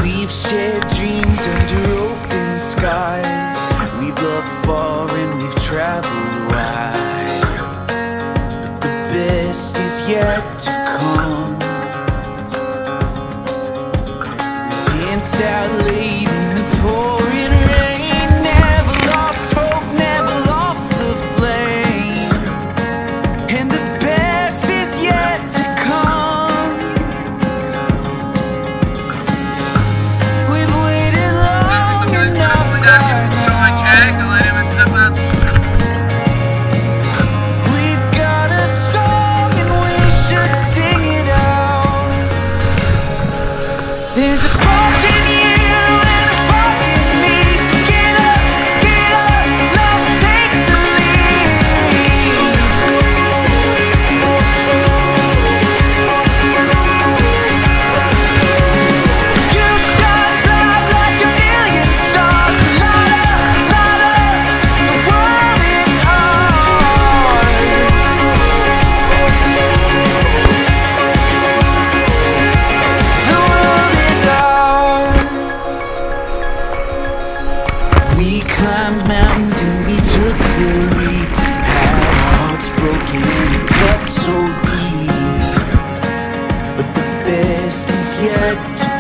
We've shared dreams under open skies. We've loved far and we've traveled wide. But the best is yet to come. We danced out late in the pouring rain. Never lost hope, never lost the flame. And the best is yet to come. We've waited long enough by now. We've got a song and we should sing it out. There's a spark in you and a spark in me. So get up, let's take the lead. You shine bright like a million stars. So light up, the world is ours. The world is ours. We climbed mountains and we took the leap. Had hearts broken and it cut so deep. But the best is yet to